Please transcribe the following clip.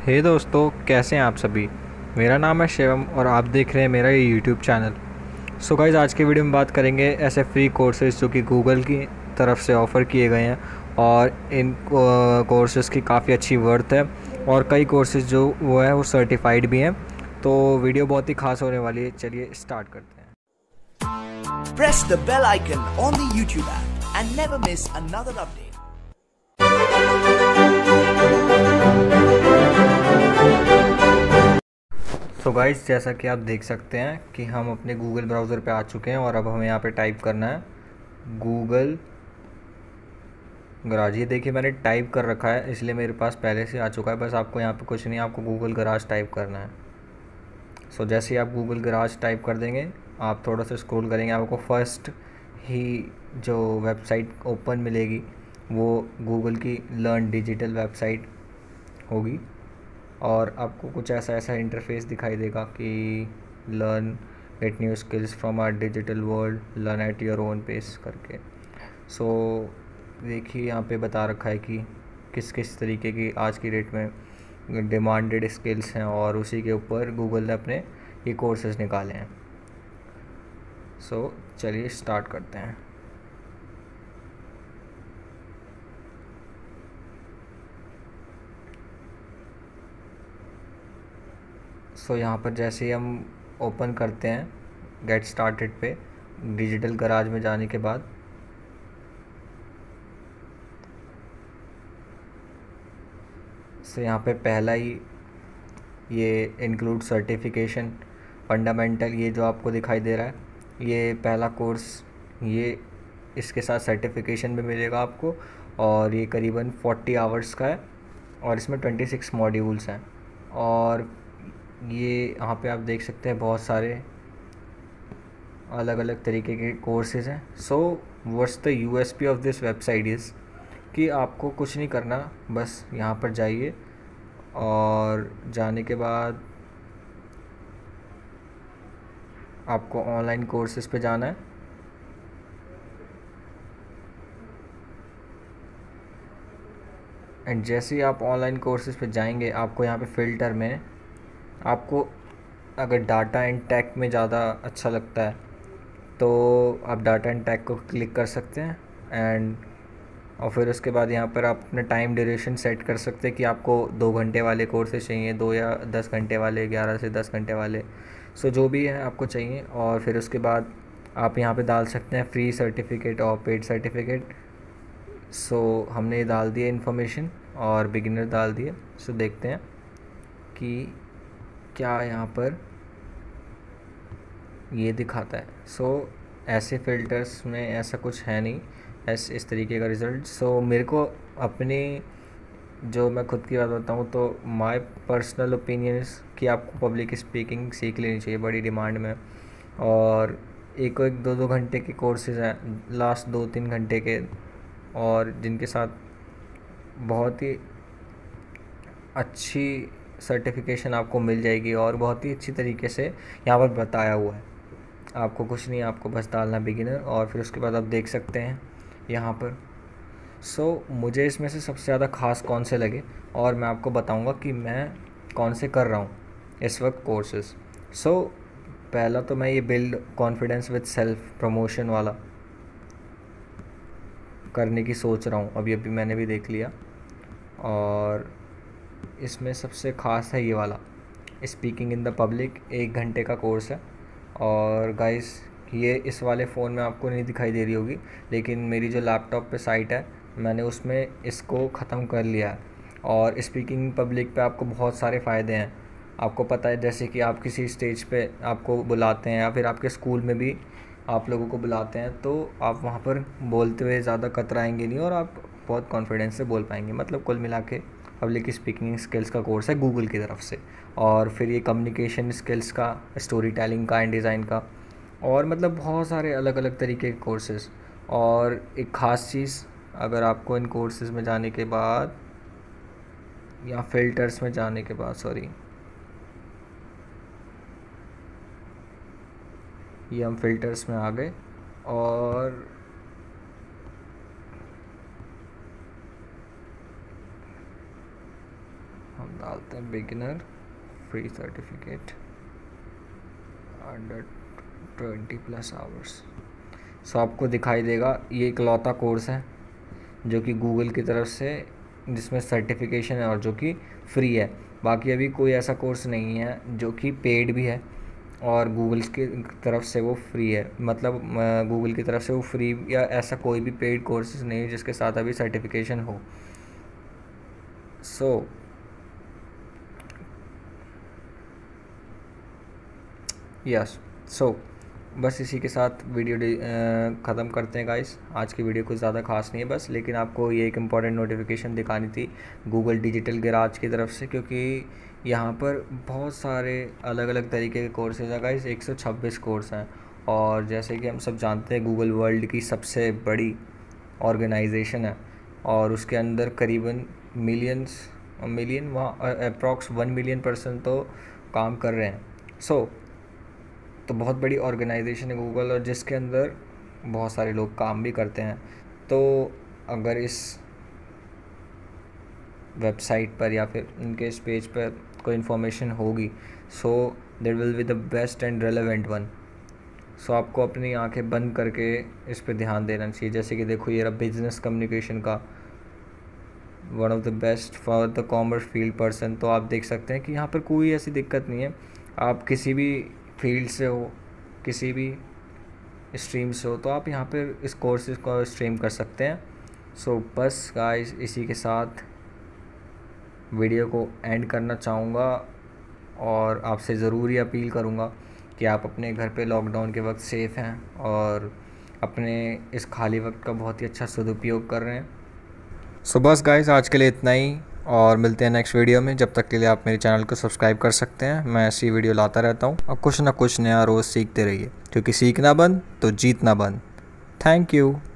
हे दोस्तों, कैसे हैं आप सभी। मेरा नाम है शिवम और आप देख रहे हैं मेरा ये यूट्यूब चैनल। सो गाइस, आज की वीडियो में बात करेंगे ऐसे फ्री कोर्सेज़ जो कि गूगल की तरफ से ऑफ़र किए गए हैं और इन कोर्सेज़ की काफ़ी अच्छी वर्थ है और कई कोर्सेज़ जो वो है वो सर्टिफाइड भी हैं। तो वीडियो बहुत ही खास होने वाली है। चलिए स्टार्ट करते हैं। Press the bell icon on the YouTube app and never miss another update. So guys, जैसा कि आप देख सकते हैं कि हम अपने गूगल ब्राउज़र पे आ चुके हैं और अब हमें यहाँ पे टाइप करना है गूगल गराज। ये देखिए मैंने टाइप कर रखा है, इसलिए मेरे पास पहले से आ चुका है। बस आपको यहाँ पे कुछ नहीं, आपको गूगल गराज टाइप करना है। सो जैसे ही आप गूगल गराज टाइप कर देंगे, आप थोड़ा सा स्क्रॉल करेंगे, आपको फर्स्ट ही जो वेबसाइट ओपन मिलेगी वो गूगल की लर्न डिजिटल वेबसाइट होगी और आपको कुछ ऐसा ऐसा इंटरफेस दिखाई देगा कि learn get new skills from our digital world, learn at your own pace करके। सो देखिए यहाँ पे बता रखा है कि किस किस तरीके की आज की डेट में डिमांडेड स्किल्स हैं और उसी के ऊपर गूगल ने अपने ये कोर्सेज निकाले हैं। सो चलिए स्टार्ट करते हैं। सो यहाँ पर जैसे ही हम ओपन करते हैं गेट स्टार्टेड पे, डिजिटल गराज में जाने के बाद यहाँ पे पहला ही ये इंक्लूड सर्टिफिकेशन फंडामेंटल, ये जो आपको दिखाई दे रहा है ये पहला कोर्स, ये इसके साथ सर्टिफिकेशन भी मिलेगा आपको और ये करीबन 40 आवर्स का है और इसमें 26 मॉड्यूल्स हैं। और ये यहाँ पे आप देख सकते हैं बहुत सारे अलग अलग तरीके के कोर्सेज़ हैं। So what's the USP of this website is कि आपको कुछ नहीं करना, बस यहाँ पर जाइए और जाने के बाद आपको ऑनलाइन कोर्सेज़ पे जाना है। एंड जैसे ही आप ऑनलाइन कोर्सेज़ पे जाएंगे, आपको यहाँ पे फ़िल्टर में आपको अगर डाटा एंड टेक में ज़्यादा अच्छा लगता है तो आप डाटा एंड टेक को क्लिक कर सकते हैं। एंड और फिर उसके बाद यहाँ पर आप अपना टाइम ड्यूरेशन सेट कर सकते हैं कि आपको 2 घंटे वाले कोर्सेज चाहिए, 2 या 10 घंटे वाले, 11 से 10 घंटे वाले। सो जो भी है आपको चाहिए। और फिर उसके बाद आप यहाँ पे डाल सकते हैं फ्री सर्टिफिकेट और पेड सर्टिफिकेट। सो हमने ये डाल दिया इन्फॉर्मेशन और बिगिनर डाल दिए। सो देखते हैं कि क्या यहाँ पर ये दिखाता है। सो ऐसे फ़िल्टर्स में ऐसा कुछ है नहीं, इस तरीके का रिज़ल्ट। सो मेरे को अपनी जो मैं खुद की बात बताऊँ तो माय पर्सनल ओपिनियन इज़ कि आपको पब्लिक स्पीकिंग सीख लेनी चाहिए, बड़ी डिमांड में। और एक एक 2-2 घंटे के कोर्सेज हैं, लास्ट 2-3 घंटे के, और जिनके साथ बहुत ही अच्छी सर्टिफिकेशन आपको मिल जाएगी और बहुत ही अच्छी तरीके से यहाँ पर बताया हुआ है। आपको कुछ नहीं, आपको बस डालना बिगिनर और फिर उसके बाद आप देख सकते हैं यहाँ पर। सो मुझे इसमें से सबसे ज़्यादा ख़ास कौन से लगे और मैं आपको बताऊँगा कि मैं कौन से कर रहा हूँ इस वक्त कोर्सेज़। सो पहला तो मैं ये build confidence with self promotion वाला करने की सोच रहा हूँ। अभी अभी मैंने भी देख लिया और इसमें सबसे ख़ास है ये वाला स्पीकिंग इन द पब्लिक, 1 घंटे का कोर्स है। और गाइस, ये इस वाले फ़ोन में आपको नहीं दिखाई दे रही होगी, लेकिन मेरी जो लैपटॉप पे साइट है मैंने उसमें इसको ख़त्म कर लिया है। और स्पीकिंग पब्लिक पे आपको बहुत सारे फ़ायदे हैं। आपको पता है, जैसे कि आप किसी स्टेज पे आपको बुलाते हैं या फिर आपके स्कूल में भी आप लोगों को बुलाते हैं, तो आप वहाँ पर बोलते हुए ज़्यादा कतराएंगे नहीं और आप बहुत कॉन्फिडेंस से बोल पाएंगे। मतलब कुल मिला के पब्लिक स्पीकिंग स्किल्स का कोर्स है गूगल की तरफ से। और फिर ये कम्युनिकेशन स्किल्स का, स्टोरी टेलिंग का एंड डिज़ाइन का, और मतलब बहुत सारे अलग अलग तरीके के कोर्सेज़। और एक ख़ास चीज़, अगर आपको इन कोर्सेज़ में जाने के बाद या फ़िल्टर्स में जाने के बाद, सॉरी, ये हम फ़िल्टर्स में आ गए और हम डालते हैं beginner free certificate under 20+ hours. So आपको दिखाई देगा ये इकलौता कोर्स है जो कि गूगल की तरफ से जिसमें सर्टिफिकेशन है और जो कि फ्री है। बाकी अभी कोई ऐसा कोर्स नहीं है जो कि पेड भी है और गूगल की तरफ से वो फ्री है। मतलब गूगल की तरफ से वो फ्री या ऐसा कोई भी पेड कोर्सेज नहीं है जिसके साथ अभी सर्टिफिकेशन हो। सो यस, सो बस इसी के साथ वीडियो ख़त्म करते हैं गाइस। आज की वीडियो कुछ ज़्यादा खास नहीं है बस, लेकिन आपको ये एक इम्पॉर्टेंट नोटिफिकेशन दिखानी थी गूगल डिजिटल गैराज की तरफ से, क्योंकि यहाँ पर बहुत सारे अलग अलग तरीके के कोर्सेज हैं गाइस। 126 कोर्स हैं और जैसे कि हम सब जानते हैं गूगल वर्ल्ड की सबसे बड़ी ऑर्गेनाइजेशन है और उसके अंदर करीबन मिलियन वहाँ अप्रॉक्स 1 मिलियन पर्सन तो काम कर रहे हैं। तो बहुत बड़ी ऑर्गेनाइजेशन है गूगल और जिसके अंदर बहुत सारे लोग काम भी करते हैं। तो अगर इस वेबसाइट पर या फिर उनके इस पेज पर कोई इन्फॉर्मेशन होगी so that will be the best and relevant one. So आपको अपनी आंखें बंद करके इस पर ध्यान देना चाहिए। जैसे कि देखो ये रहा बिजनेस कम्युनिकेशन का one of the best for the commerce field person. तो आप देख सकते हैं कि यहाँ पर कोई ऐसी दिक्कत नहीं है, आप किसी भी फील्ड से हो, किसी भी स्ट्रीम से हो, तो आप यहाँ पर इस कोर्सेज को स्ट्रीम कर सकते हैं। सो बस गाइस इसी के साथ वीडियो को एंड करना चाहूँगा और आपसे ज़रूरी अपील करूँगा कि आप अपने घर पे लॉकडाउन के वक्त सेफ़ हैं और अपने इस खाली वक्त का बहुत ही अच्छा सदुपयोग कर रहे हैं। सो बस गाइस आज के लिए इतना ही और मिलते हैं नेक्स्ट वीडियो में। जब तक के लिए आप मेरे चैनल को सब्सक्राइब कर सकते हैं। मैं ऐसी वीडियो लाता रहता हूँ और कुछ ना कुछ नया रोज़ सीखते रहिए, क्योंकि सीखना बंद तो जीतना बंद। Thank you.